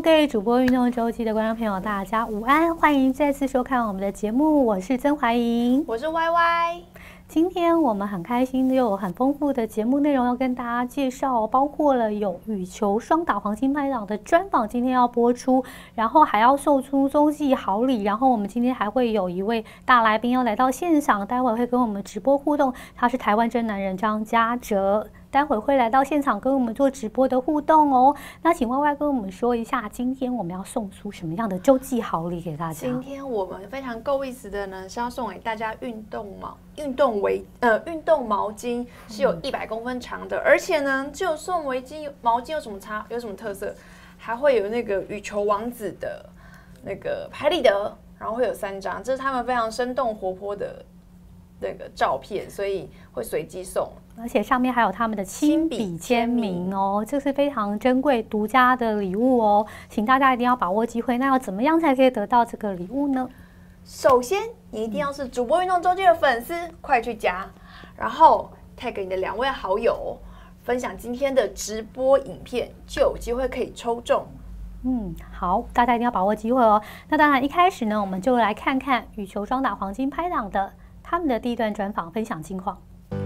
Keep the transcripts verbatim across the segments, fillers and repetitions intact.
各位主播运动周记的观众朋友，大家午安，欢迎再次收看我们的节目，我是曾怀莹， 我是 Y Y。 今天我们很开心，又有很丰富的节目内容要跟大家介绍，包括了有羽球双打黄金拍档的专访，今天要播出，然后还要送出洲际好礼，然后我们今天还会有一位大来宾要来到现场，待会会跟我们直播互动，他是台湾真男人张家哲。待会会来到现场跟我们做直播的互动哦。那请 Y Y 跟我们说一下，今天我们要送出什么样的洲际好礼给大家？ 今天我们非常够意思的呢，是要送给大家运动毛运动围呃运动毛巾，是有一百公分长的，而且呢，只有送围巾毛巾有什么差？有什么特色？还会有那个羽球王子的那个拍立得，然后会有三张，这是他们非常生动活泼的那个照片，所以会随机送。 而且上面还有他们的亲笔签名哦，这是非常珍贵、独家的礼物哦，请大家一定要把握机会。那要怎么样才可以得到这个礼物呢？ 首先，你一定要是主播运动周记的粉丝，快去加，然后 tag 你的两位好友，分享今天的直播影片，就有机会可以抽中。 嗯，好，大家一定要把握机会哦。那当然，一开始呢，我们就来看看羽球双打黄金拍档的他们的第一段专访，分享近况。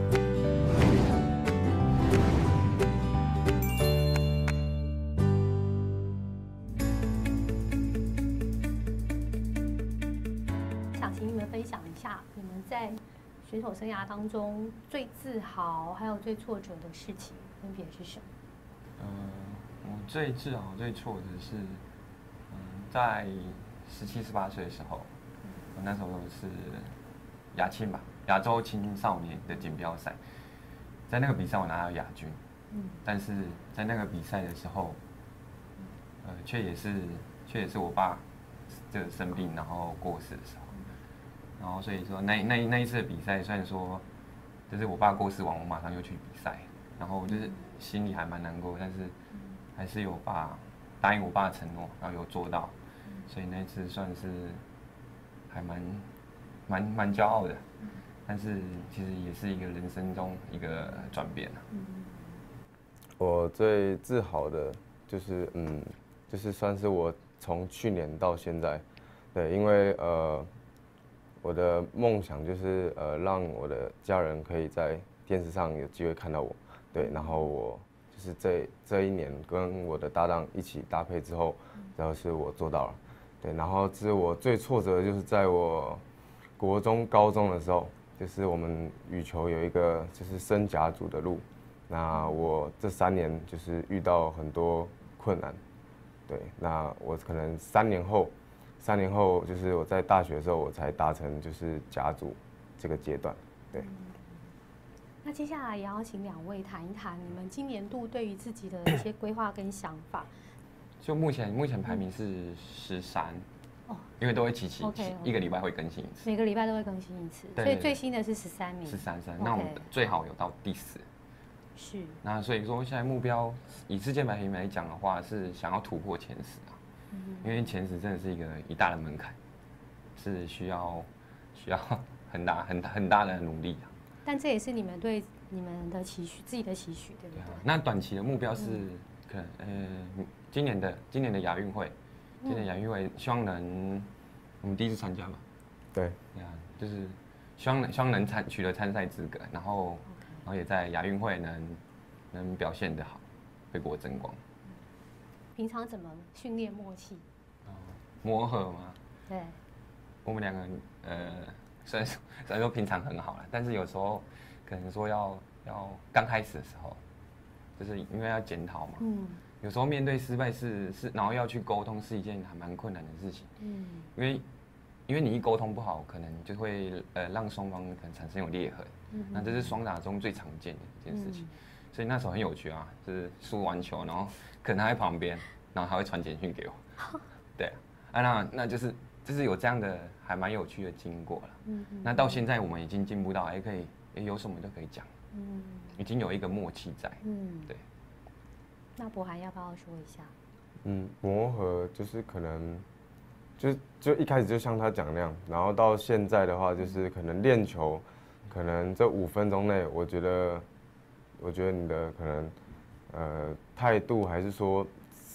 请你们分享一下你们在选手生涯当中最自豪还有最挫折的事情分别是什么？ 嗯，我最自豪、最挫折是，嗯，在十七、十八岁的时候，我那时候是亚青吧，亚洲青少年的锦标赛，在那个比赛我拿到亚军，嗯，但是在那个比赛的时候，呃，却也是却也是我爸这个生病然后过世的时候。然后所以说那那那一次的比赛，虽然说就是我爸过世完，我马上就去比赛，然后就是心里还蛮难过，但是还是有把答应我爸的承诺，然后有做到，所以那一次算是还蛮蛮蛮骄傲的，但是其实也是一个人生中一个转变啊。 我最自豪的就是嗯，就是算是我从去年到现在，对，因为呃。我的梦想就是呃，让我的家人可以在电视上有机会看到我，对，然后我就是这这一年跟我的搭档一起搭配之后，然后是我做到了，对，然后是我最挫折的就是在我国中、高中的时候，就是我们羽球有一个就是升甲组的路，那我这三年就是遇到很多困难，对，那我可能三年后。三年后，就是我在大学的时候，我才达成就是甲组这个阶段，对。 那接下来也要请两位谈一谈你们今年度对于自己的一些规划跟想法。 就目前目前排名是十三，哦，因为都会期期 okay, okay. 一个礼拜会更新一次， 每个礼拜都会更新一次， 对对对， 所以最新的是十三名， 十三三。那我们最好有到第四。 是。 那所以说现在目标以世界排名来讲的话，是想要突破前十啊。因为前十真的是一个一大的门槛，是需要需要很大很大很大的努力啊。 但这也是你们对你们的期许，自己的期许，对不对？ 对啊。那短期的目标是、嗯、可能呃今年的今年的亚运会，今年亚运会希望能我们第一次参加嘛。 对。 对啊，就是希望希望能参取得参赛资格，然后、okay. 然后也在亚运会能能表现得好，为国争光。 平常怎么训练默契？ 哦，磨合吗？ 对， 我们两个呃，虽然说虽然说平常很好了，但是有时候可能说要要刚开始的时候，就是因为要检讨嘛，嗯，有时候面对失败是是，然后要去沟通是一件还蛮困难的事情，嗯，因为因为你一沟通不好，可能就会呃让双方可能产生有裂痕，嗯，那这是双打中最常见的一件事情。嗯，所以那时候很有趣啊，就是输完球，然后可能他在旁边，然后他会传简讯给我，对，啊，那那就是就是有这样的还蛮有趣的经过了。嗯嗯。那到现在我们已经进步到，哎，可以，哎，有什么都可以讲，嗯，已经有一个默契在，嗯，对。 那博涵要不要说一下？ 嗯，磨合就是可能，就就一开始就像他讲那样，然后到现在的话，就是可能练球，可能这五分钟内，我觉得。我觉得你的可能，呃，态度还是说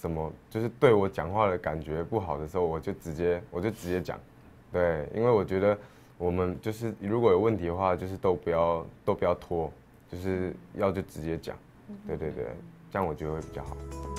什么，就是对我讲话的感觉不好的时候，我就直接我就直接讲，对，因为我觉得我们就是如果有问题的话，就是都不要都不要拖，就是要就直接讲，对对对，这样我觉得会比较好。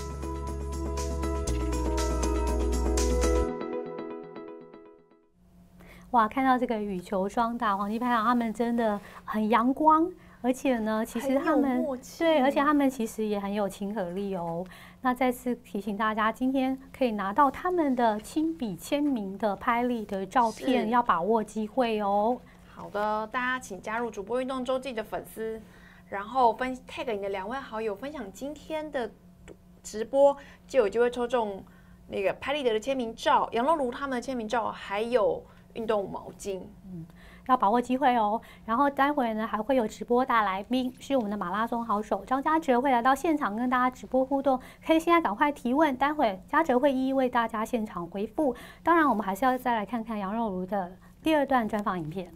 哇，看到这个羽球双打黄金拍档，他们真的很阳光，而且呢，其实他们对，而且他们其实也很有亲和力哦。那再次提醒大家，今天可以拿到他们的亲笔签名的拍立得照片，要把握机会哦。 好的，大家请加入主播运动周记的粉丝，然后分 tag 你的两位好友，分享今天的直播，就有机会抽中那个拍立得的签名照，杨若如他们的签名照，还有运动毛巾。 嗯，要把握机会哦。然后待会呢还会有直播大来宾，是我们的马拉松好手张家哲会来到现场跟大家直播互动，可以现在赶快提问，待会家哲会一一为大家现场回复。当然，我们还是要再来看看杨若如的第二段专访影片。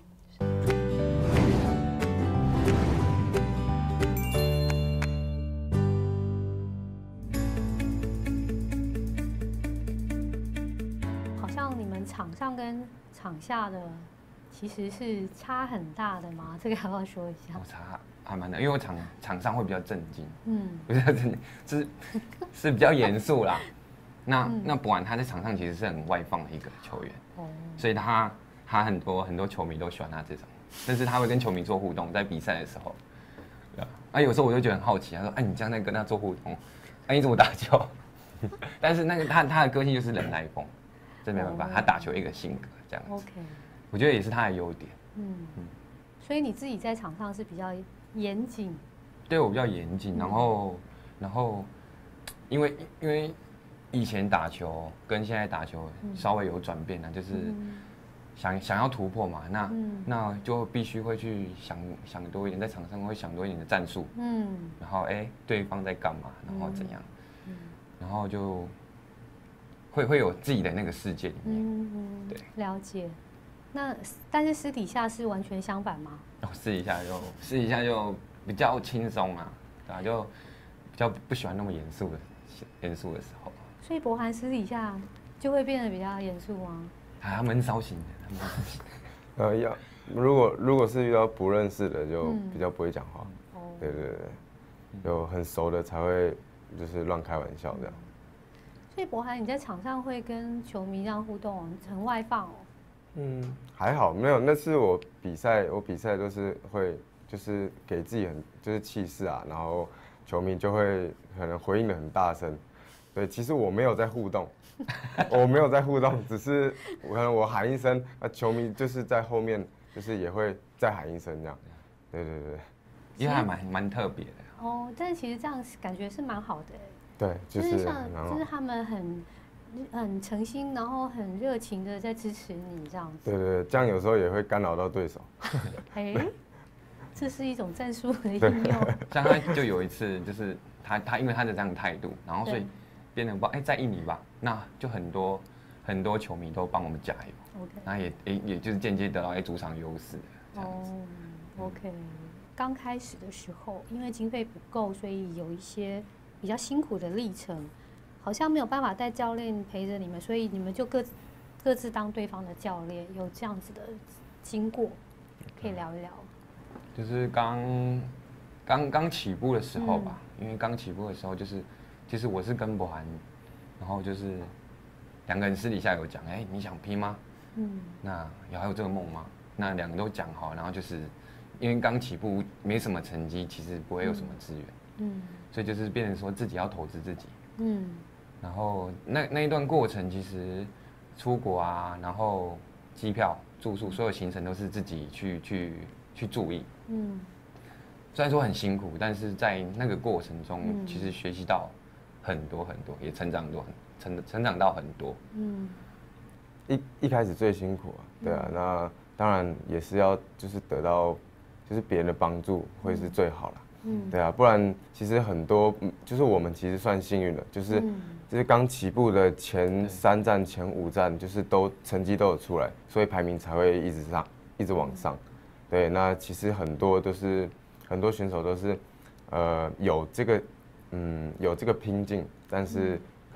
好像你们场上跟场下的其实是差很大的吗？这个要不要说一下？ 我差还蛮大，因为我场场上会比较正经， 嗯， 不是正经，是是比较严肃啦。那、嗯、那博涵他在场上其实是很外放的一个球员，哦，所以他他很多很多球迷都喜欢他这种，但是他会跟球迷做互动，在比赛的时候，对啊，啊有时候我就觉得很好奇，他说，哎、啊、你这样在跟他做互动，哎、啊、你怎么打球？但是那个他他的个性就是人来疯，这没办法，他打球一个性格这样子。 OK， 我觉得也是他的优点。嗯嗯，所以你自己在场上是比较严谨。 对我比较严谨，然后、嗯、然后因为因为以前打球跟现在打球稍微有转变了，嗯、就是想想要突破嘛，那、嗯、那就必须会去想想多一点，在场上会想多一点的战术。嗯，然后哎、欸，对方在干嘛，然后怎样。嗯，然后就会会有自己的那个世界里面，嗯，对， 了解。那但是私底下是完全相反吗？ 哦，私底下就私底下就比较轻松啊，对吧、啊？就比较不喜欢那么严肃的严肃的时候。 所以博涵私底下就会变得比较严肃吗？ 啊，闷骚型的，他闷骚型。 呃，要如果如果是遇到不认识的，就比较不会讲话。哦、嗯，对对对，有很熟的才会。就是乱开玩笑这样。 所以博涵，你在场上会跟球迷这样互动，很外放哦。 嗯，还好，没有。那是我比赛，我比赛都是会，就是给自己很就是气势啊，然后球迷就会可能回应的很大声。对，其实我没有在互动，我没有在互动，只是可能我喊一声，啊，球迷就是在后面，就是也会再喊一声这样。对对对， 因为还蛮蛮特别的。 哦，但是其实这样感觉是蛮好的， 对，就是就是像就是他们很很诚心，然后很热情的在支持你这样子。 对对对，这样有时候也会干扰到对手。 哎，这是一种战术的应用。 像他就有一次，就是他他因为他的这样的态度，然后所以变成不哎在印尼吧，那就很多很多球迷都帮我们加油， OK， 然后也也也就是间接得到哎主场优势这样子。 哦 ，OK。刚开始的时候，因为经费不够，所以有一些比较辛苦的历程，好像没有办法带教练陪着你们，所以你们就各各自当对方的教练，有这样子的经过，可以聊一聊。 就是刚刚刚起步的时候吧，嗯、因为刚起步的时候，就是其实我是跟博涵，然后就是两个人私底下有讲，哎、欸，你想拼吗？嗯，那有还有这个梦吗？那两个都讲好，然后就是。因为刚起步没什么成绩，其实不会有什么资源，嗯，所以就是变成说自己要投资自己，嗯，然后那那一段过程其实出国啊，然后机票、住宿，所有行程都是自己去去去注意，嗯，虽然说很辛苦，但是在那个过程中，嗯、其实学习到很多很多，也成长很多，成成长到很多，嗯， 一一开始最辛苦啊，对啊，嗯、那当然也是要就是得到。就是别人的帮助会是最好啦，嗯，对啊，不然其实很多，就是我们其实算幸运的，就是、嗯、就是刚起步的前三站、前五站，就是都成绩都有出来，所以排名才会一直上，一直往上。对，那其实很多都是很多选手都是，呃，有这个，嗯，有这个拼劲，但是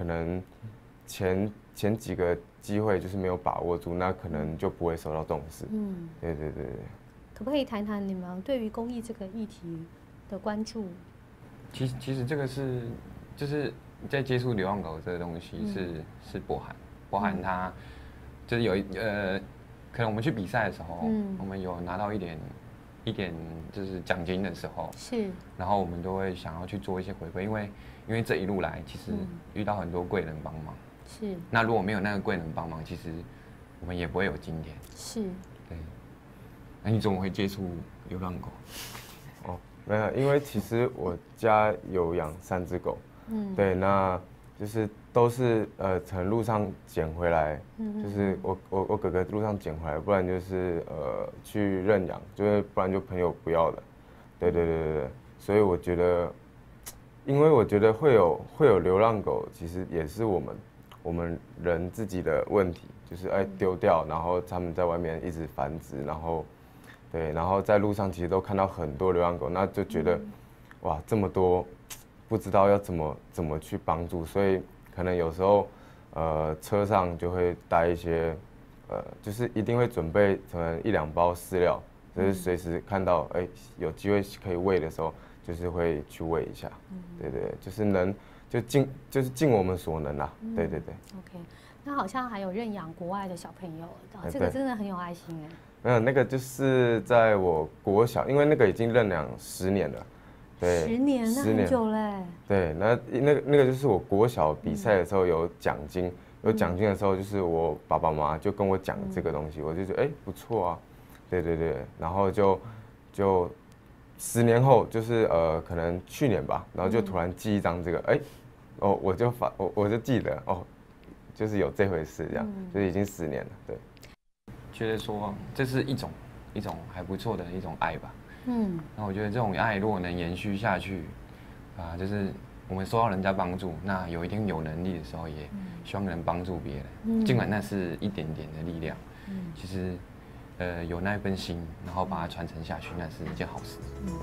可能前前几个机会就是没有把握住，那可能就不会受到重视。嗯，对对对对。 可不可以谈谈你们对于公益这个议题的关注？ 其实其实这个是就是在接触流浪狗这个东西是、嗯、是博涵，博涵他就是有一呃，可能我们去比赛的时候，嗯、我们有拿到一点一点就是奖金的时候， 是， 然后我们都会想要去做一些回馈，因为因为这一路来其实遇到很多贵人帮忙， 是。 那如果没有那个贵人帮忙，其实我们也不会有今天。 是。 对。那你怎么会接触流浪狗？ 哦，没有，因为其实我家有养三只狗，嗯，对，那就是都是呃从路上捡回来，嗯，就是我我我哥哥路上捡回来，不然就是呃去认养，就是不然就朋友不要的，对对对对对，所以我觉得，因为我觉得会有会有流浪狗，其实也是我们我们人自己的问题，就是哎丢掉，然后他们在外面一直繁殖，然后。对，然后在路上其实都看到很多流浪狗，那就觉得，嗯、哇，这么多，不知道要怎么怎么去帮助，所以可能有时候，呃，车上就会带一些，呃，就是一定会准备可能一两包饲料，就是随时看到哎有机会可以喂的时候，就是会去喂一下，嗯、对对，就是能就尽就是尽我们所能啦，嗯、对对对。 OK， 那好像还有认养国外的小朋友，这个真的很有爱心哎。 没有，那个就是在我国小，因为那个已经认养十年了，对， 十年，那很久嘞。 对，那那个那个就是我国小比赛的时候有奖金，嗯、有奖金的时候，就是我爸爸妈妈就跟我讲这个东西，嗯、我就觉得哎、欸、不错啊，对对对，然后就就十年后就是呃可能去年吧，然后就突然寄一张这个，哎、欸，哦我就发我我就记得哦，就是有这回事这样，嗯、就是已经十年了，对。 觉得说这是一种一种还不错的一种爱吧，嗯，那我觉得这种爱如果能延续下去，啊，就是我们受到人家帮助，那有一天有能力的时候，也希望能帮助别人，嗯、尽管那是一点点的力量，嗯，其实，呃，有那份心，然后把它传承下去，那是一件好事。嗯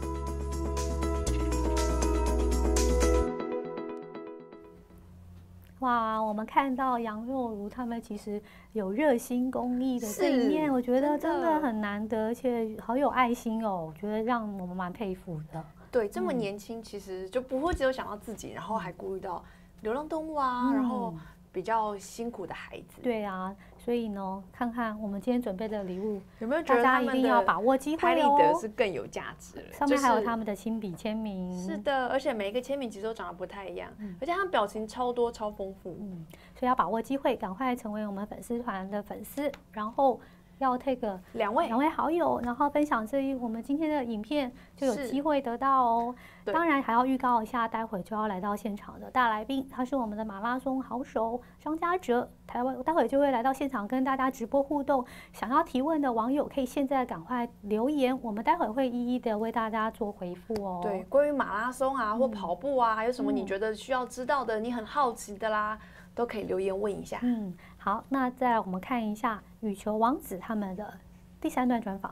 哇，我们看到杨若如他们其实有热心公益的这一面，我觉得真的很难得，而且好有爱心哦，我觉得让我们蛮佩服的。 对，这么年轻，其实就不会只有想到自己，然后还顾虑到流浪动物啊，嗯、然后比较辛苦的孩子。 对啊，所以呢，看看我们今天准备的礼物， 有没有觉得大家一定要把握机会哦？ 拍立得是更有价值了， 上面还有他们的亲笔签名。 是的，而且每一个签名其实都长得不太一样，嗯、而且他们表情超多、超丰富。 嗯，所以要把握机会，赶快成为我们粉丝团的粉丝，然后要 take 两位两位好友，然后分享这一我们今天的影片，就有机会得到哦。当然还要预告一下，待会就要来到现场的大来宾，他是我们的马拉松好手张家哲，台湾待会就会来到现场跟大家直播互动。想要提问的网友可以现在赶快留言，我们待会会一一的为大家做回复哦。 对，关于马拉松啊或跑步啊，有什么你觉得需要知道的，你很好奇的啦，都可以留言问一下。 嗯，好，那再来我们看一下羽球王子他们的第三段专访。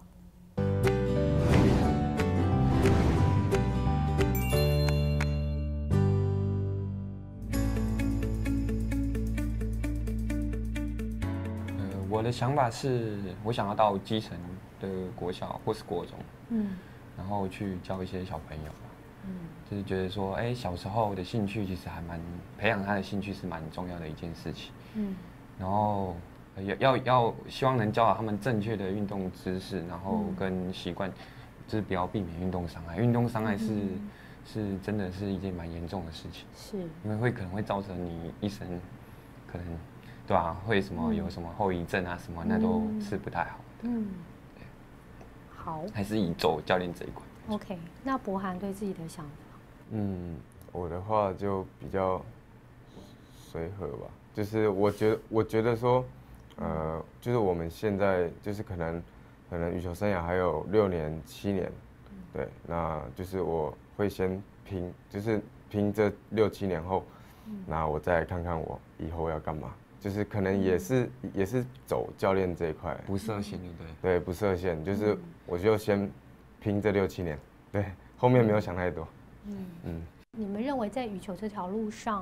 我的想法是，我想要到基层的国小或是国中，嗯，然后去教一些小朋友，嗯，就是觉得说，哎、欸，小时候的兴趣其实还蛮培养他的兴趣是蛮重要的一件事情，嗯，然后要要要希望能教导他们正确的运动知识，然后跟习惯，就是不要避免运动伤害。运动伤害是、嗯、是真的是一件蛮严重的事情， 是因为会可能会造成你一生可能。对啊，会什么有什么后遗症啊什么，那都是不太好的。嗯，对， 好， 还是以走教练这一块。 OK， 那博涵对自己的想法？ 嗯，我的话就比较随和吧，就是我觉得我觉得说，呃，就是我们现在就是可能可能羽球生涯还有六年七年，对，那就是我会先拼，就是拼这六七年后，那我再看看我以后要干嘛。就是可能也是、嗯、也是走教练这一块， 不设限，对不对？ 对，不设限，就是我就先拼这六七年，对，后面没有想太多。 嗯嗯。你们认为在羽球这条路上，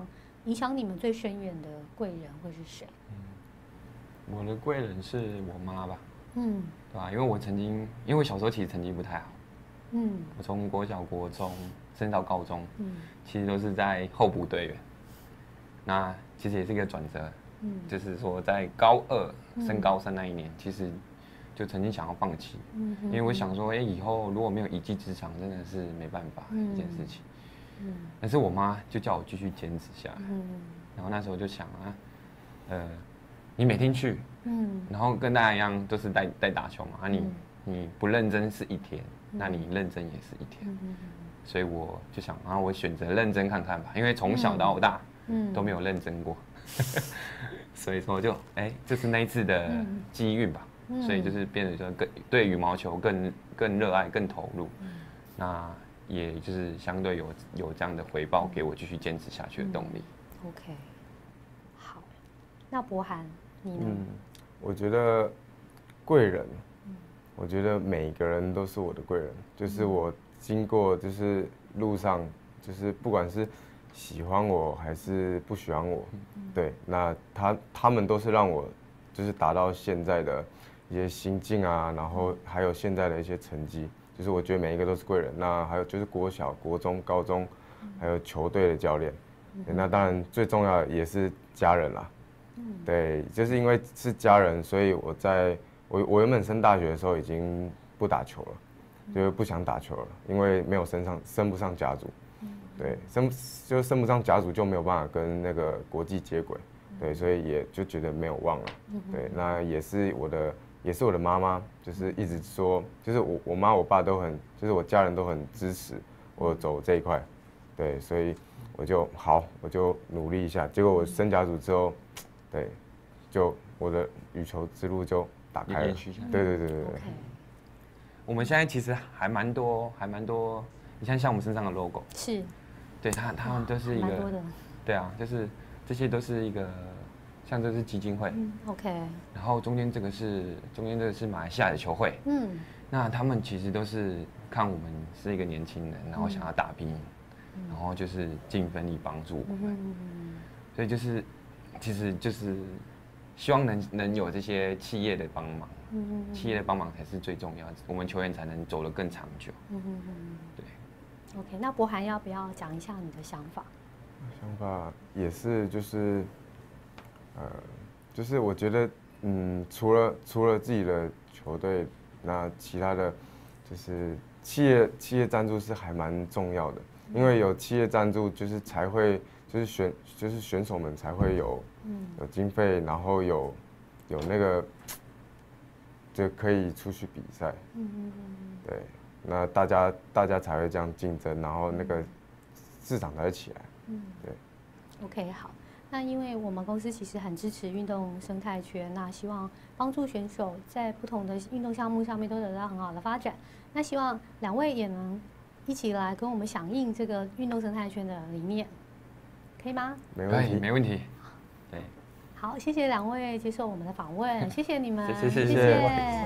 影响你们最深远的贵人会是谁？ 嗯，我的贵人是我妈吧。 嗯， 对吧？因为我曾经，因为我小时候其实成绩不太好。 嗯， 我从国小、国中升到高中， 嗯， 其实都是在候补队员。那其实也是一个转折， 嗯， 就是说在高二升高三那一年，其实就曾经想要放弃， 嗯， 因为我想说，哎、欸，以后如果没有一技之长，真的是没办法嗯一件事情。 嗯， 但是我妈就叫我继续坚持下来。 嗯， 然后那时候就想啊，呃，你每天去，嗯，然后跟大家一样都是在在打球嘛，啊你、嗯、你不认真是一天，那你认真也是一天。嗯，所以我就想，然后我选择认真看看吧，因为从小到大，嗯，都没有认真过。所以说就哎、欸，这是那一次的机运吧，嗯、所以就是变得就更对羽毛球更更热爱、更投入，嗯、那也就是相对有有这样的回报，给我继续坚持下去的动力。 嗯、OK， 好，那博涵你呢？ 嗯，我觉得贵人，嗯、我觉得每个人都是我的贵人，就是我经过就是路上就是不管是喜欢我还是不喜欢我，嗯、对，那他他们都是让我就是达到现在的一些心境啊，然后还有现在的一些成绩，就是我觉得每一个都是贵人。那还有就是国小、国中、高中，还有球队的教练，对，那当然最重要的也是家人啦。对，就是因为是家人，所以我在我我原本升大学的时候已经不打球了，就是不想打球了，因为没有升上升不上甲组。对，升就升不上甲组就没有办法跟那个国际接轨，对，所以也就觉得没有望了。对，那也是我的，也是我的妈妈，就是一直说，就是我我妈我爸都很，就是我家人都很支持我走这一块，对，所以我就好，我就努力一下。结果我升甲组之后，对，就我的羽球之路就打开了。对对对对对。 我们现在其实还蛮多，还蛮多，你看像我们身上的 logo 是。 对他，他们都是一个，对啊，就是这些都是一个，像这是基金会，嗯 ，OK， 然后中间这个是中间这个是马来西亚的球会，嗯，那他们其实都是看我们是一个年轻人，然后想要打拼，嗯、然后就是尽分力帮助我们，嗯、所以就是其实就是希望能能有这些企业的帮忙，嗯、企业的帮忙才是最重要的，我们球员才能走得更长久，嗯、对。 OK， 那博涵要不要讲一下你的想法？ 想法也是，就是，呃，就是我觉得，嗯，除了除了自己的球队，那其他的，就是企业企业赞助是还蛮重要的，因为有企业赞助，就是才会，就是选就是选手们才会有，嗯，有经费，然后有有那个，就可以出去比赛，嗯嗯嗯，对。那大家大家才会这样竞争，然后那个市场才会起来。嗯，对。 OK， 好。那因为我们公司其实很支持运动生态圈，那希望帮助选手在不同的运动项目上面都得到很好的发展。那希望两位也能一起来跟我们响应这个运动生态圈的理念，可以吗？ 没问题， 没问题。对。 好，谢谢两位接受我们的访问，谢谢你们， 谢谢谢谢。 谢谢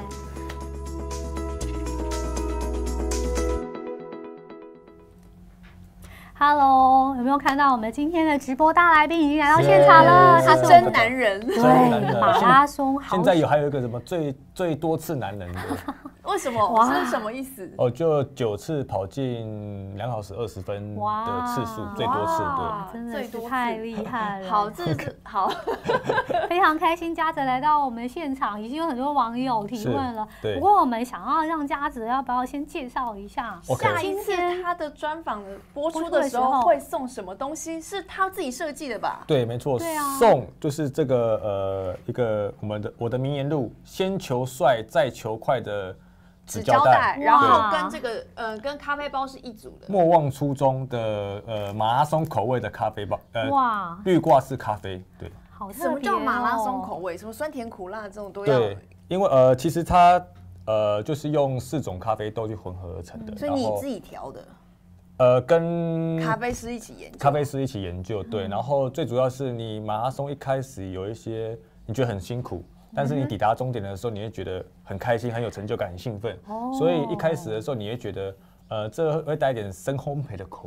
Hello， 有没有看到我们今天的直播大来宾已经来到现场了？ 他是真男人， 对，马拉松好。 现在有还有一个什么最最多次男人的？ 为什么？这是什么意思？ 哦，就九次跑进两小时二十分的次数，最多次，对， 真的是太厉害了。 好，这是好， 非常开心，嘉泽来到我们现场，已经有很多网友提问了。 对， 不过我们想要让嘉泽，要不要先介绍一下？ 下一次他的专访播出的时候会送什么东西？是他自己设计的吧？ 对，没错，送就是这个呃一个我们的我的名言录：先求帅，再求快的。 纸胶带，然后跟这个呃跟咖啡包是一组的。 莫忘初衷的呃马拉松口味的咖啡包，呃哇，绿挂式咖啡，对。 好特别哦。 什么叫马拉松口味？什么酸甜苦辣这种都要？ 对，因为呃其实它呃就是用四种咖啡豆去混合而成的， 所以你自己调的。 呃，跟咖啡师一起研究。 咖啡师一起研究，对。然后最主要是你马拉松一开始有一些你觉得很辛苦。但是你抵达终点的时候，你会觉得很开心、很有成就感、很兴奋。哦。所以一开始的时候，你会觉得，呃，这会带一点生烘焙的口感。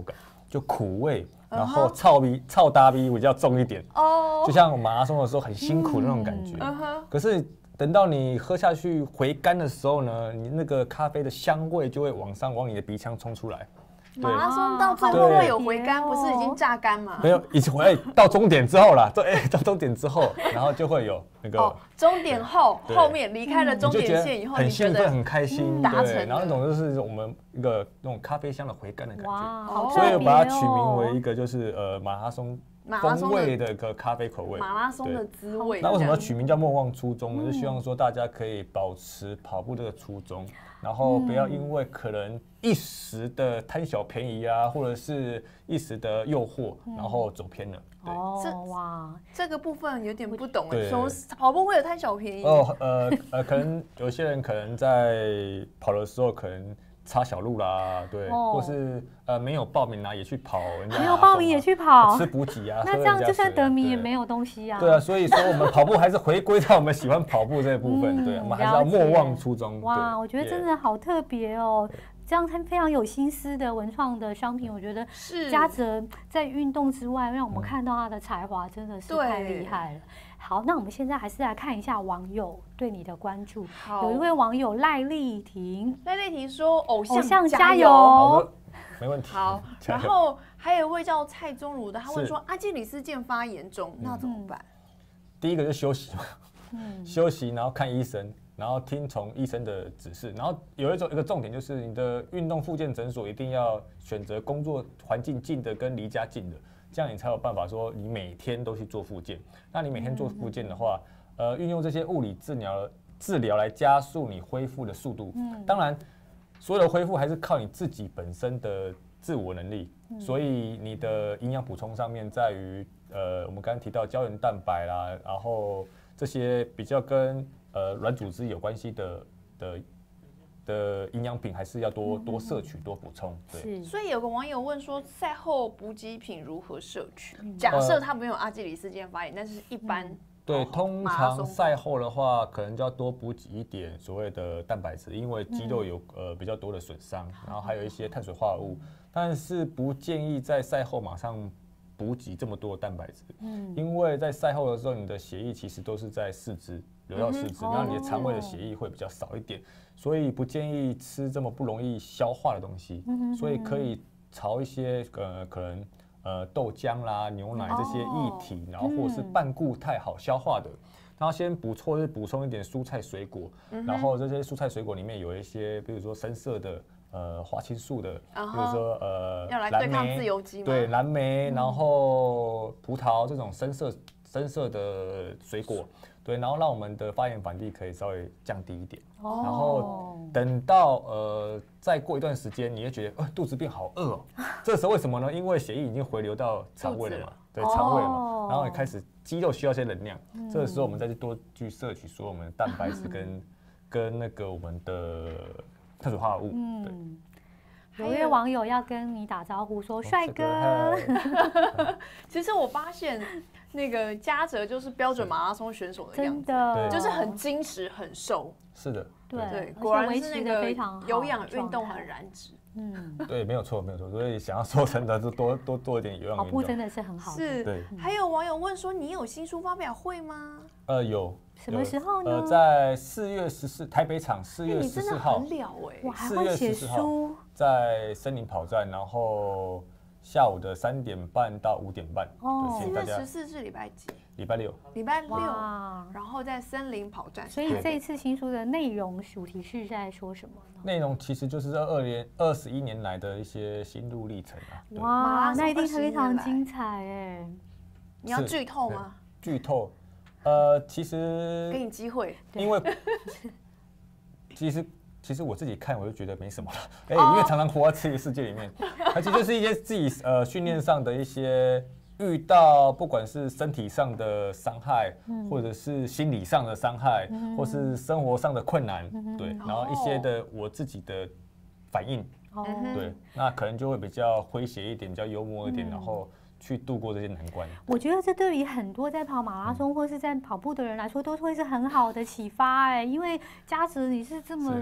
就苦味，然后臭味臭大味比较重一点。哦，就像马拉松的时候很辛苦的那种感觉。嗯哼。可是等到你喝下去回甘的时候呢，你那个咖啡的香味就会往上往你的鼻腔冲出来。 马拉松到最后会有回甘，不是已经榨干吗？ 没有，已经回到终点之后啦，对，哎，到终点之后，然后就会有那个终点后后面离开了终点线以后， 很兴奋、很开心， 达成。 然后那种就是我们一个那种咖啡香的回甘的感觉， 所以我把它取名为一个就是呃马拉松风味的一个咖啡口味， 马拉松的滋味。 那为什么要取名叫莫忘初衷呢？就希望说大家可以保持跑步这个初衷。然后不要因为可能一时的贪小便宜啊，或者是一时的诱惑，然后走偏了。 哦，哇， 这个部分有点不懂哎，什么跑步会有贪小便宜？ 哦，呃呃，可能有些人可能在跑的时候可能插小路啦，对，或是呃没有报名啊也去跑， 没有报名也去跑， 吃补给啊， 那这样就算得名也没有东西啊。 对啊，所以说我们跑步还是回归到我们喜欢跑步这一部分，对，我们还是要莫忘初衷。 哇，我觉得真的好特别哦。这样非常有心思的文创的商品，我觉得嘉泽在运动之外，让我们看到他的才华真的是太厉害了。好，那我们现在还是来看一下网友对你的关注。有一位网友赖丽婷， 赖丽婷说：“偶像偶像加油！” 好的，没问题。 好，然后还有一位叫蔡宗儒的，他问说：“阿基里斯腱发炎中，那怎么办？” 第一个就休息嘛，休息，然后看医生。然后听从医生的指示，然后有一种一个重点就是你的运动复健诊所一定要选择工作环境近的跟离家近的，这样你才有办法说你每天都去做复健。那你每天做复健的话，呃，运用这些物理治疗治疗来加速你恢复的速度。嗯，当然，所有的恢复还是靠你自己本身的自我能力，所以你的营养补充上面在于呃，我们刚刚提到胶原蛋白啦，然后这些比较跟呃，软组织有关系的的的营养品，还是要多多摄取、多补充。对， 所以有个网友问说，赛后补给品如何摄取？假设他没有阿基里斯腱发炎，但是一般对，通常赛后的话，可能就要多补给一点所谓的蛋白质，因为肌肉有呃比较多的损伤，然后还有一些碳水化合物，但是不建议在赛后马上补给这么多蛋白质，嗯，因为在赛后的时候，你的血液其实都是在四肢。流到四肢，那你的肠胃的血液会比较少一点，所以不建议吃这么不容易消化的东西，所以可以朝一些呃可能呃豆浆啦、牛奶这些液体，然后或是半固态好消化的，然后先补充补充一点蔬菜水果，然后这些蔬菜水果里面有一些，比如说深色的。呃，花青素的，比如说呃， 要来对抗自由基吗？ 对，蓝莓，然后葡萄这种深色深色的水果，对，然后让我们的发炎反应可以稍微降低一点。哦。然后等到呃再过一段时间，你会觉得呃肚子变好饿哦。这时候为什么呢？因为血液已经回流到肠胃了嘛，对，肠胃了嘛，然后也开始肌肉需要一些能量，这个时候我们再去多去摄取说我们的蛋白质跟跟那个我们的。碳水化合物，嗯， 有一位网友要跟你打招呼说：“帅哥。” 其实我发现那个嘉泽就是标准马拉松选手的样子，就是很精实、很瘦。 是的， 对，果然是那个有氧运动很燃脂。 嗯，对，没有错，没有错。所以想要瘦身的，就多多做一点有氧运动。 跑步真的是很好。 是， 对。 还有网友问说：“你有新书发表会吗？” 呃，有。 什么时候呢？ 呃，在四月十四台北场四月十四号， 很了哎， 我还会写书， 在森林跑站，然后下午的三点半到五点半。 哦，四月十四是礼拜几？ 礼拜六。 礼拜六，然后在森林跑站。 所以这一次新书的内容主题是在说什么呢？ 内容其实就是这二年二十一年来的一些心路历程啊。 哇，那一定非常精彩哎！ 你要剧透吗？ 剧透。呃，其实给你机会， 因为其实其实我自己看我就觉得没什么了，哎、欸，因为常常活在这个世界里面，而且就是一些自己呃训练上的一些遇到，不管是身体上的伤害，嗯、或者是心理上的伤害，嗯、或是生活上的困难，嗯、对，然后一些的我自己的反应，哦、对，那可能就会比较诙谐一点，比较幽默一点，嗯、然后。去度过这些难关， 我觉得这对于很多在跑马拉松或是在跑步的人来说，都会是很好的启发哎。因为嘉泽你是这么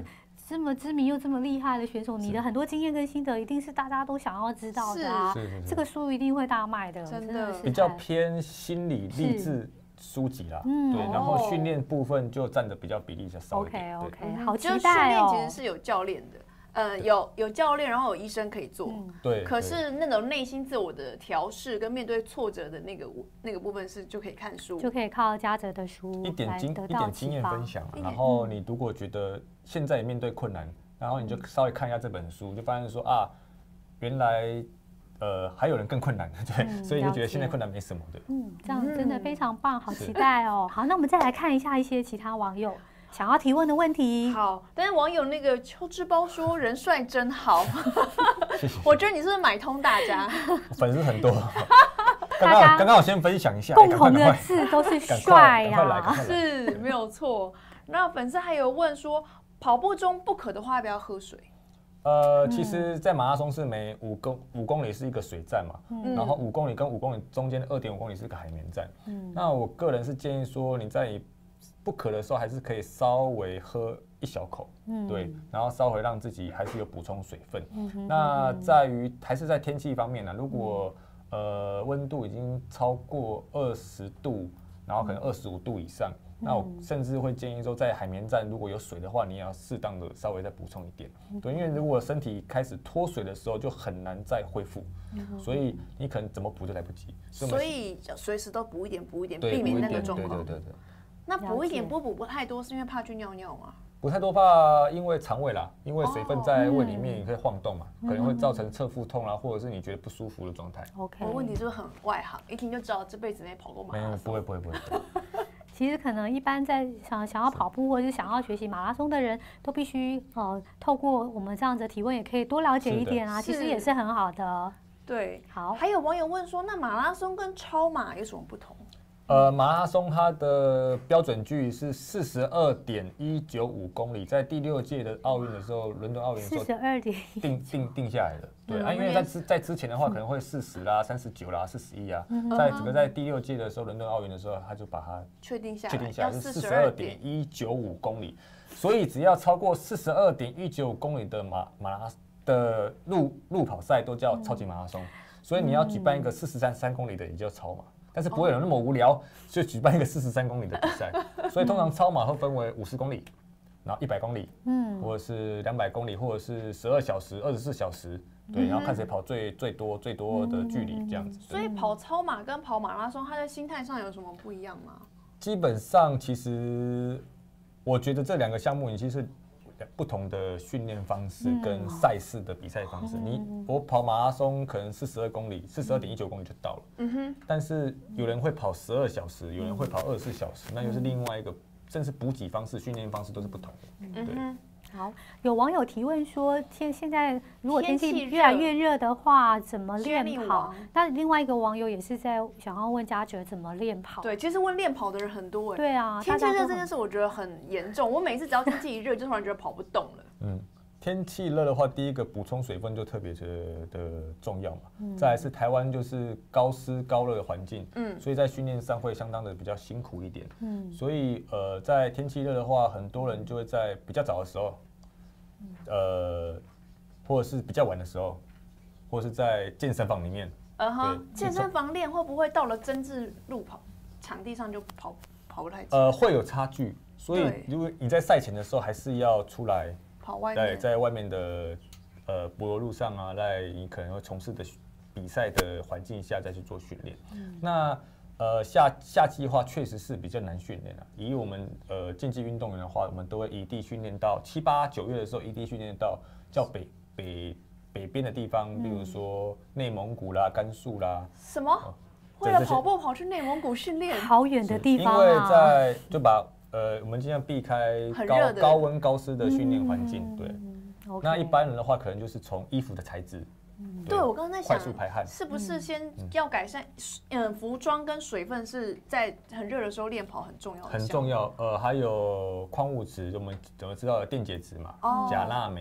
这么知名又这么厉害的选手，你的很多经验跟心得，一定是大家都想要知道的啊。 是是是这个书一定会大卖的， 真的真的是比较太偏心理励志书籍啦， 嗯对，然后哦训练部分就占的比较比例就少一点。 OK 对 OK，好期就是训待哦。 练其实是有教练的，呃，有有教练，然后有医生可以做。 嗯对， 可对是那种内心自我的调试跟面对挫折的那个那个部分是就可以看书， 就可以靠嘉泽的书一点经来得到一点经启发验分享啊， 一点然后你如果觉得现在也面对困难，然后你就稍微看一下这本书，就发现说啊，原来呃还有人更困难，对， 嗯所以就觉了解得现在困难没什么的。 嗯，这样真的非常棒，好是期待哦。好，那我们再来看一下一些其他网友想要提问的问题。 好，但是网友那个秋之包说人帅真好， 谢谢， 我觉得你是不是买通大家？ 粉丝很多。 大家刚刚刚刚我先分享一下， 共同的哎赶快赶快字都是赶帅快赶快来呀、 赶快来是没有错。那粉丝还有问说，跑步中不渴的话要不要喝水？ 呃，其实，在马拉松是每五公五公里是一个水站嘛， 嗯然后五公里跟五公里中间二点五公里是一个海绵站。 嗯那我个人是建议说，你在你不渴的时候，还是可以稍微喝一小口， 嗯对，然后稍微让自己还是有补充水分。 嗯哼那在于还是在天气方面呢，如果呃温度已经超过二十度，然后可能二十五度以上。那我甚至会建议说，在海绵站如果有水的话，你也要适当的稍微再补充一点，对，因为如果身体开始脱水的时候，就很难再恢复，所以你可能怎么补都来不及。我们所以随时都补一点，补一点， 对避免那个补一点状况。 对对对对， 那补一点了解不补不太多，是因为怕去尿尿吗？ 补太多怕因为肠胃啦，因为水分在胃里哦面也会晃动嘛，可能会造成侧腹痛啦，或者是你觉得不舒服的状态。 OK， 我问题是不是很外行？一听就知道这辈子没跑过马没有， 拉松。 不会不会不会。不会其实可能一般在想想要跑步或者是想要学习马拉松的人，都必须呃透过我们这样子的提问，也可以多了解一点啊， 是的其实也是很好的。 对， 好， 还有网友问说，那马拉松跟超马有什么不同？ 呃，马拉松它的标准距离是四十二点一九五公里，在第六届的奥运的时候，伦敦奥运的时候四十二点定定定下来的。对、 嗯啊，因为在之在之前的话，可能会四十啦、三十九啦、四十一啊，在整个在第六届的时候，伦敦奥运的时候，他就把它确定下来， 确定下来要是四十四十二二点点。 一九五公里，所以只要超过四十二点一九五公里的马马拉的路路跑赛都叫超级马拉松，所以你要举办一个四十三三公里的也叫超马。但是不会有那么无聊，就举办一个四十三公里的比赛。所以通常超马会分为五十公里，然后一百公里， 嗯或者是两百公里，或者是十二小时、二十四小时，对，然后看谁跑最最多最多的距离这样子。 所以跑超马跟跑马拉松，它在心态上有什么不一样吗？ 基本上，其实我觉得这两个项目，你其实不同的训练方式跟赛事的比赛方式。你我跑马拉松可能四十二公里，四十二点一九公里就到了。 嗯哼， 但是有人会跑十二小时，有人会跑二十四小时，那又是另外一个，甚至补给方式、训练方式都是不同的。对。 嗯哼， 好，有网友提问说，现现在如果天气天气越来热越热的话，怎么练接力跑王？ 那另外一个网友也是在想要问嘉哲怎么练跑。 对，其实问练跑的人很多哎。 对啊， 天气大家都很热这件事，我觉得很严重。我每次只要天气一热，就突然觉得跑不动了。 嗯，天气热的话，第一个补充水分就特别的的重要嘛。再来是台湾就是高湿高热的环境， 嗯所以在训练上会相当的比较辛苦一点。 嗯所以呃，在天气热的话，很多人就会在比较早的时候，呃，或者是比较晚的时候，或是在健身房里面， 嗯哼， 对健身房练会不会到了真正路跑场地上就跑跑不太起？ 呃，会有差距。所以对如果你在赛前的时候，还是要出来。在跑外面。 在外面的呃柏油路上啊，在你可能会从事的比赛的环境下再去做训练。那呃夏夏季的话，确实是比较难训练啊。以我们呃竞技运动员的话，我们都会移地训练到七八九月的时候，移地训练到较北北北边的地方，比如说内蒙古啦、甘肃啦。 什么？为对这些了跑步跑去内蒙古训练？ 好远的地方因为啊。 在就把呃我们尽量避开高很热的高温高湿的训练环境，对。 嗯 OK 那一般人的话，可能就是从衣服的材质， 对，我刚刚在想快速排汗， 是不是先要改善？嗯，服装跟水分是在很热的时候练跑很重要的， 很重。要。呃，还有矿物质，我们怎么知道的电解质嘛， 哦钾、钠、镁，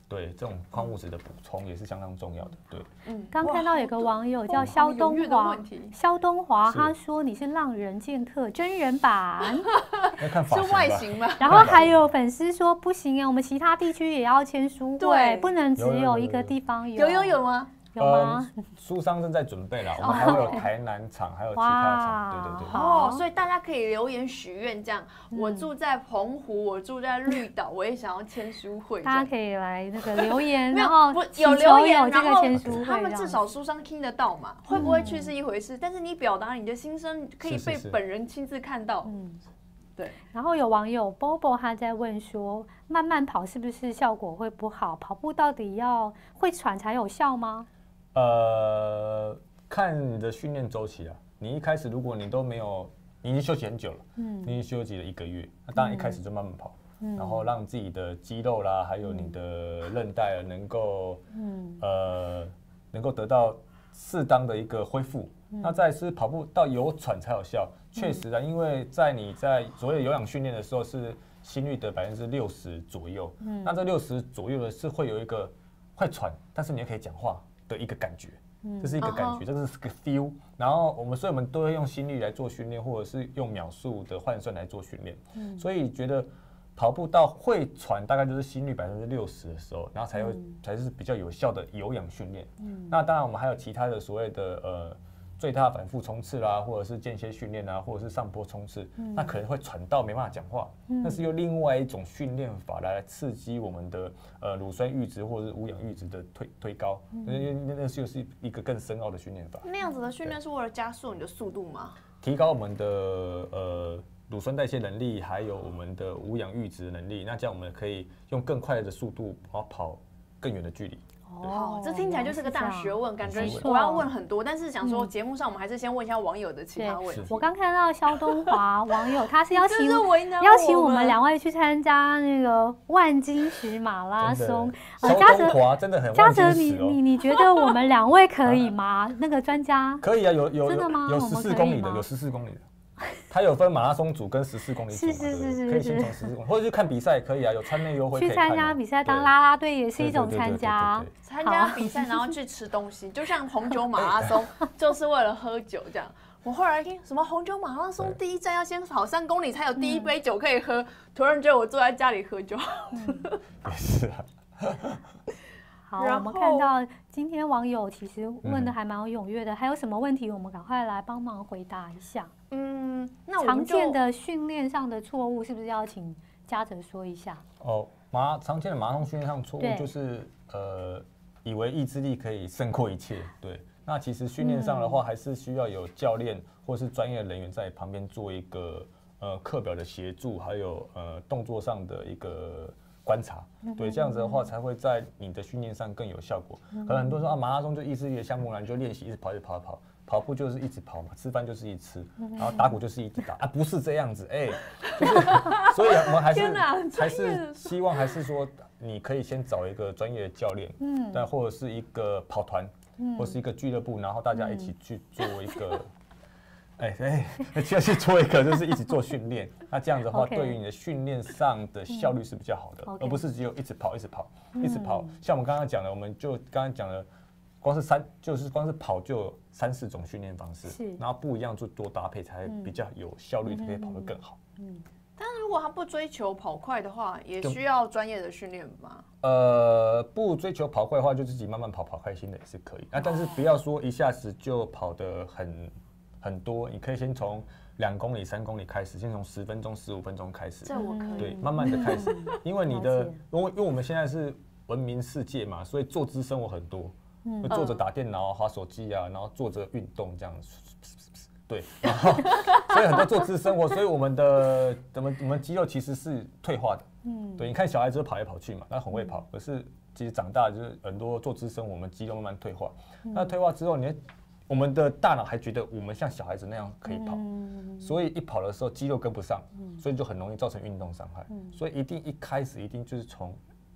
对，这种矿物质的补充也是相当重要的。对， 嗯， 刚看到有个网友叫哇肖东好踊跃的华问题， 肖东华是他说你是浪人剑客真人版， 要看发是型吧。 外形吗？ 然后还有粉丝说不行啊，我们其他地区也要签书会， 对不能只有有有有一个地方有。 有有有吗？ 有吗？ 呃书商正在准备啦，我们还会有台南场，还有其他哇场，对对对。 好哦，所以大家可以留言许愿，这样我住在澎湖，我住在绿岛，我也想要签书会。 大家可以来那个留言， 没然后有不祈求有留言， 有这然后个签书会， 他们至这样少书商听得到嘛，会不会去是一回事，但是你表达你的心声，可以被是是是本人亲自看到。 嗯。 对， 然后有网友 Bobo 他在问说，慢慢跑是不是效果会不好？跑步到底要会喘才有效吗？ 呃，看你的训练周期啊。你一开始如果你都没有，你已经休息很久了， 嗯你已经休息了一个月，那当然一开始就慢慢跑， 嗯然后让自己的肌肉啦，还有你的韧带啊能够， 嗯呃，能够得到适当的一个恢复。 嗯那再是跑步到有喘才有效，确实啊，因为在你在所谓的有氧训练的时候是心率的百分之六十左右， 嗯那这六十左右的是会有一个会喘，但是你也可以讲话的一个感觉。 嗯这是一个感啊哈觉，这是个 feel。然后我们，所以我们都会用心率来做训练，或者是用秒数的换算来做训练。 嗯所以觉得跑步到会喘，大概就是心率百分之六十的时候，然后才会、 嗯才是比较有效的有氧训练。 嗯那当然，我们还有其他的所谓的呃最大反复冲刺啦，或者是间歇训练啊，或者是上坡冲刺， 嗯那可能会喘到没办法讲话。那是用另外一种训练法来刺激我们的呃乳酸阈值或者是无氧阈值的推推高，那那那是又是一个更深奥的训练法， 那样子的训练是为了加速你的速度吗？ 提高我们的呃乳酸代谢能力，还有我们的无氧阈值能力。那这样我们可以用更快的速度，然后跑更远的距离。 哦，这听起来就是个大学问，感觉没错我要问很多，但是想说节目上我们还是先问一下网友的其他问题。 我刚看到肖东华网友，他是邀请真是为难邀请我我们们两位去参加那个万金石马拉松。呃肖嘉泽， 东华真的很嘉万金泽，你石哦。 你你觉得我们两位可以吗？那个专家可以啊，有有真的吗有十我们可以四公里的， 吗有十四公里的。它有分马拉松组跟十四公里组嘛， 是是对不对是是可以先是从十四公里，或者去看比赛可以啊，有川内优惠可以去看啊参加比赛当对啦啦队也是一种对对对对对参加对对。 参加比赛，然后去吃东西，就像红酒马拉松，就是为了喝酒这样。我后来听什么红酒马拉松对第一站要先跑三公里才有第一杯酒可以喝，突然觉得我坐在家里喝酒。 也是啊。 好， 然我们看后到今天网友其实问的嗯还蛮踊跃的，还有什么问题我们赶快来帮忙回答一下。 嗯，那我常们就见的训练上的错误是不是要请嘉泽说一下？ 哦，马常见的马拉松训练上错误对就是呃，以为意志力可以胜过一切。对，那其实训练上的话，还是需要有教练或是专业人员在旁边做一个呃课表的协助，还有呃动作上的一个观察。对，这样子的话才会在你的训练上更有效果。可能很多人说啊，马拉松就意志力的项目啦，你就练习一直跑，一直跑，一直跑。跑步就是一直跑嘛，吃饭就是一直吃，然后打鼓就是一直打啊，不是这样子，哎、就是，所以我们还是天哪还专业是的希望还是说，你可以先找一个专业的教练， 嗯但或者是一个跑团， 嗯或是一个俱乐部，然后大家一起去做一个，哎哎，就去做一个就是一起做训练，那这样的话， OK 对于你的训练上的效率是比较好的， OK 而不是只有一直跑，一直跑，一直跑。像我们刚刚讲的，我们就刚刚讲了。光是三就是光是跑就有三四种训练方式， 是然后不一样做多搭配，才比较有效率，可以跑得更好。 但是如果他不追求跑快的话，也需要专业的训练吗？ 呃，不追求跑快的话，就自己慢慢跑，跑开心的也是可以。啊，但是不要说一下子就跑得很很多，你可以先从两公里、三公里开始，先从十分钟、十五分钟开始， 这我可以。 对，慢慢的开始，因为你的了解， 因为因为我们现在是文明世界嘛，所以坐姿生活很多。会坐着打电脑、滑手机啊，然后坐着运动这样，对，然后所以很多坐姿生活，所以我们的我们我们肌肉其实是退化的，嗯，对，你看小孩子跑来跑去嘛，他很会跑，可是其实长大就是很多坐姿生活，我们肌肉慢慢退化，那退化之后，你我们的大脑还觉得我们像小孩子那样可以跑，所以一跑的时候肌肉跟不上，所以就很容易造成运动伤害，所以一定一开始一定就是从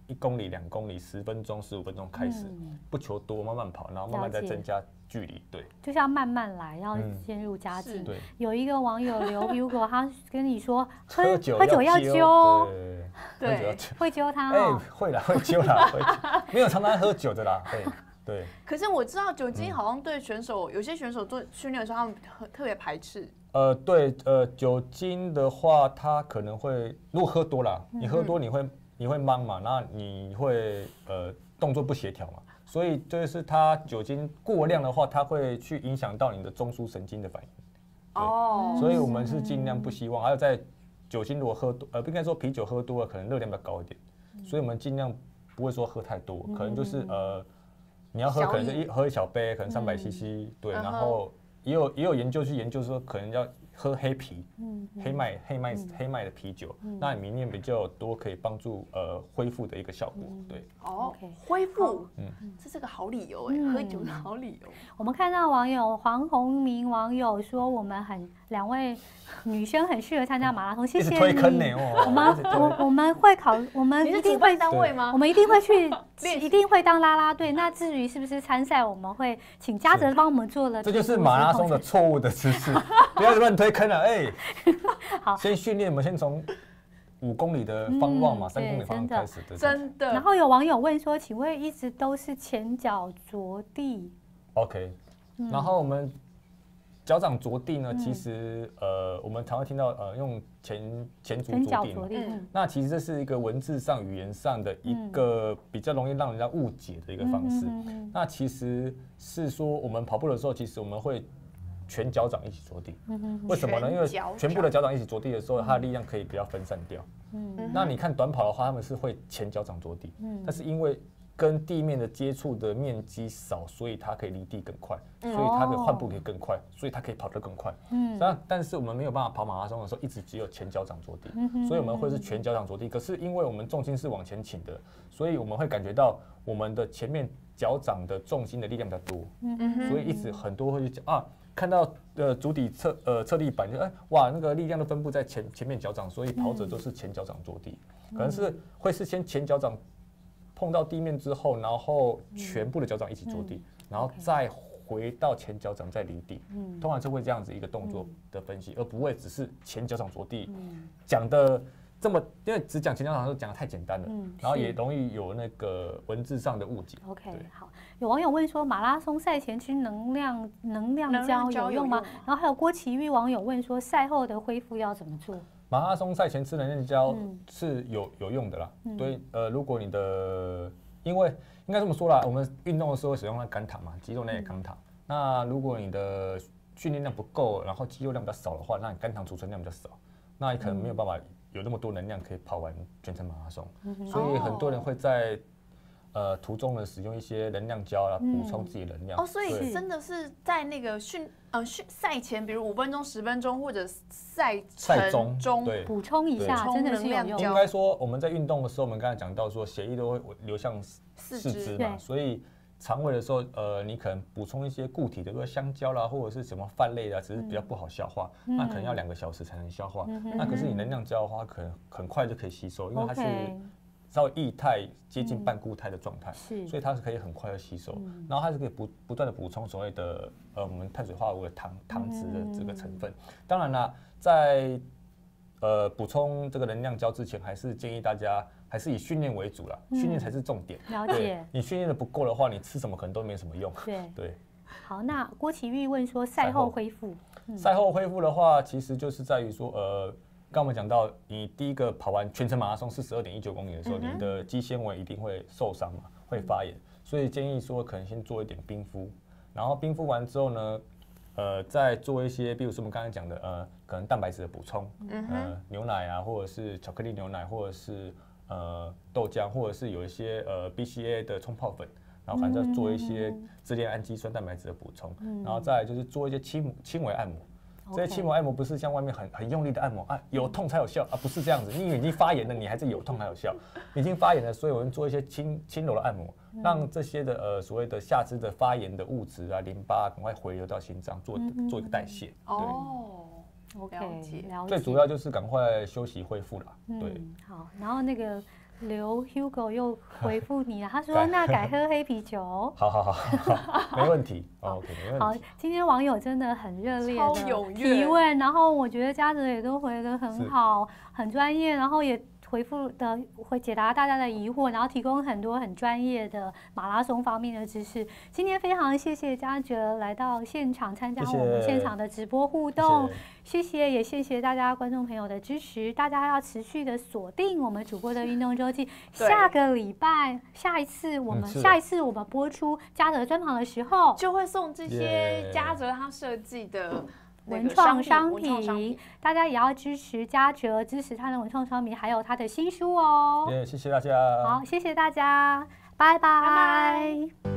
一公里、两公里、十分钟、十五分钟开始， 嗯不求多，慢慢跑，然后慢慢再增加距离。对， 就是要慢慢来，要渐入佳境。 对， 有一个网友刘 Hugo， 他跟你说喝酒喝酒要揪， 对， 对， 会揪他哎， 哦。 会啦，会揪啦，会没有常常喝酒的啦，对对。 可是我知道酒精好像对选手，有些选手做训练的时候，他们特别排斥。 呃，对，呃，酒精的话，它可能会，如果喝多了，你喝多你会你会懵嘛，那你会呃动作不协调嘛，所以就是它酒精过量的话，它会去影响到你的中枢神经的反应。 哦， 所以我们是尽量不希望，还有在酒精如果喝多，呃，不应该说啤酒喝多了，可能热量比较高一点，所以我们尽量不会说喝太多，可能就是呃，你要喝可能是一喝一小杯，可能三百 C C， 对，然后。也有也有研究去研究说，可能要喝黑啤，嗯、黑麦黑麦、嗯、黑麦的啤酒，嗯、那里面比较多可以帮助呃恢复的一个效果。嗯、对， 哦， okay. 恢复，嗯，这是个好理由哎，嗯、喝酒的好理由。 我们看到网友黄宏明网友说，我们很两位女生很适合参加马拉松，谢谢你。 推坑呢哦， 我们我我们会考，我们一定会单位吗？ 我们一定会去，一定会当啦啦队。那至于是不是参赛，我们会请嘉泽帮我们做了。 这就是马拉松的错误的知识，不要乱推坑了，哎。好，先训练，我们先从五公里的方望嘛，三、嗯、公里方向开始的， 真的。 然后有网友问说，请问一直都是前脚着地 ？OK，、嗯、然后我们脚掌着地呢，嗯、其实呃，我们常会听到呃，用前前足着地嘛。嗯、那其实这是一个文字上、语言上的一个比较容易让人家误解的一个方式。嗯嗯嗯嗯、那其实是说，我们跑步的时候，其实我们会。全脚掌一起着地，为什么呢？因为全部的脚掌一起着地的时候，它的力量可以比较分散掉。嗯，那你看短跑的话，他们是会前脚掌着地，嗯，但是因为跟地面的接触的面积少，所以它可以离地更快，所以它的换步可以更快，所以它可以跑得更快。嗯，那但是我们没有办法跑马拉松的时候，一直只有前脚掌着地，所以我们会是全脚掌着地。可是因为我们重心是往前倾的，所以我们会感觉到我们的前面脚掌的重心的力量比较多，嗯，所以一直很多会去讲啊。看到呃足底侧呃侧地板就哎哇那个力量的分布在前前面脚掌，所以跑者都是前脚掌着地，嗯、可能是会是先前脚掌碰到地面之后，然后全部的脚掌一起着地，嗯、然后再回到前脚掌再离地，嗯、通常是会这样子一个动作的分析，嗯、而不会只是前脚掌着地讲、嗯、的。这么，因为只讲前脚掌都讲得太简单了，嗯、然后也容易有那个文字上的误解。 OK， 好，有网友问说，马拉松赛前吃能量能量胶有用吗？然后还有郭启玉网友问说，赛后的恢复要怎么做？ 马拉松赛前吃能量胶是有有用的啦。嗯、对，呃，如果你的，因为应该这么说啦，我们运动的时候使用那肝糖嘛，肌肉内的肝糖。嗯、那如果你的训练量不够，然后肌肉量比较少的话，那你肝糖储存量比较少，那你可能没有办法。有那么多能量可以跑完全程马拉松，嗯、所以很多人会在呃途中呢使用一些能量胶啦，补充自己的能量。 哦，所以真的是在那个训呃训赛前，比如五分钟、十分钟或者赛赛中中补充一下，真的是有用。 应该说我们在运动的时候，我们刚才讲到说血液都会流向四肢嘛，所以。肠胃的时候，呃，你可能补充一些固体的，比如香蕉啦，或者是什么饭类啦，只是比较不好消化，嗯、那可能要两个小时才能消化。嗯、那可是你能量胶的话，可能很快就可以吸收，因为它是稍微液态接近半固态的状态，嗯、所以它是可以很快的吸收。嗯、然后它是可以不不断的补充所谓的呃我们碳水化合物的糖糖质的这个成分。嗯、当然啦，在呃补充这个能量胶之前，还是建议大家。还是以训练为主啦，训练才是重点。 了解， 你训练的不够的话，你吃什么可能都没什么用。 对对。 好，那郭启玉问说，赛后恢复。 赛后恢复的话，其实就是在于说，呃，刚我们讲到，你第一个跑完全程马拉松四十二点一九公里的时候，嗯、你的肌纤维一定会受伤嘛，会发炎，所以建议说可能先做一点冰敷，然后冰敷完之后呢，呃，再做一些，比如说我们刚才讲的，呃，可能蛋白质的补充，嗯、呃，牛奶啊，或者是巧克力牛奶，或者是。呃，豆浆或者是有一些呃 B C A 的冲泡粉，然后反正做一些支链氨基酸蛋白质的补充，嗯、然后再来就是做一些轻轻微按摩。嗯、这些轻微按摩不是像外面很很用力的按摩啊，有痛才有效啊，不是这样子。你已经发炎了，你还是有痛才有效。已经发炎了，所以我们做一些轻轻柔的按摩，嗯、让这些的呃所谓的下肢的发炎的物质啊、淋巴啊，赶快回流到心脏，做做一个代谢。对。 哦。 OK，了解。 最主要就是赶快休息恢复啦。对、 嗯，好。然后那个刘 Hugo 又回复你了，他说那改喝黑啤酒。 好好好好，没问题。OK， 没问题。 好，今天网友真的很热烈超的踊跃提问，然后我觉得嘉泽也都回得很好，很专业，然后也回复的会解答大家的疑惑，然后提供很多很专业的马拉松方面的知识。今天非常谢谢嘉泽来到现场参加我们现场的直播互动，谢谢，谢谢也谢谢大家观众朋友的支持，大家要持续的锁定我们主播的运动周记。下个礼拜下一次我们、嗯、下一次我们播出嘉泽专访的时候， 就会送这些嘉泽他设计的。 文创商品，大家也要支持嘉泽，支持他的文创商品，还有他的新书哦。 谢谢大家。 好，谢谢大家，拜拜。 拜拜。